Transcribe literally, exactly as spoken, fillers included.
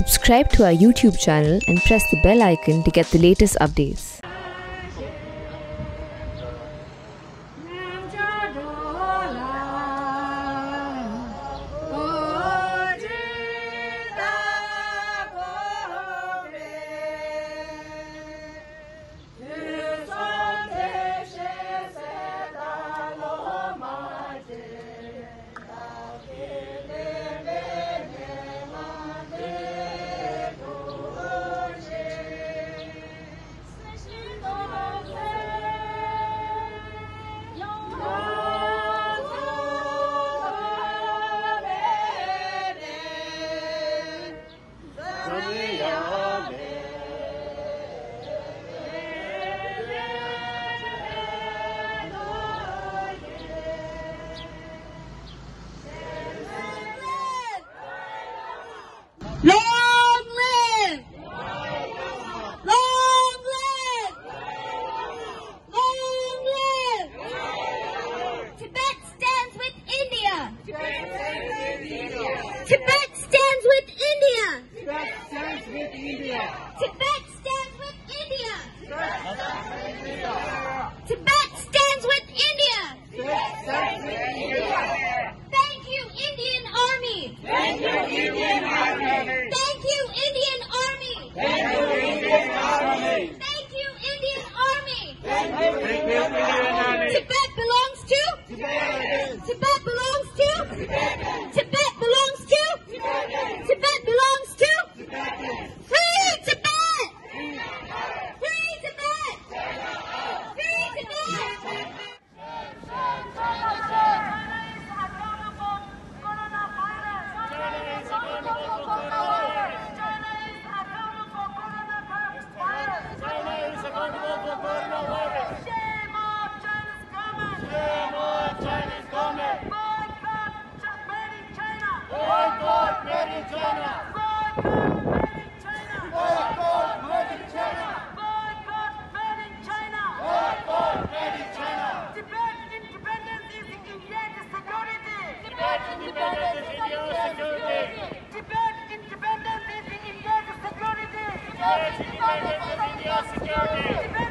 Subscribe to our YouTube channel and press the bell icon to get the latest updates. Long live! Long live! Long live! Tibet stands with India! Tibet stands with India! Tibet stands with India! Tibet stands with India! Tibet stands with India! Tibet stands with India! Thank you, Indian Army! Thank you, Indian Army! Thank you, Indian Army! Thank you, Indian Army! Thank you, Indian Army! Thank you, Indian Army! Tibet belongs to? Tibetans! Tibet belongs to? Tibetans! Tibet belongs to? Tibetans! Tibet belongs to? Tibetans! Free Tibet! Free Tibet! Free Tibet! Tibet independence is India's security.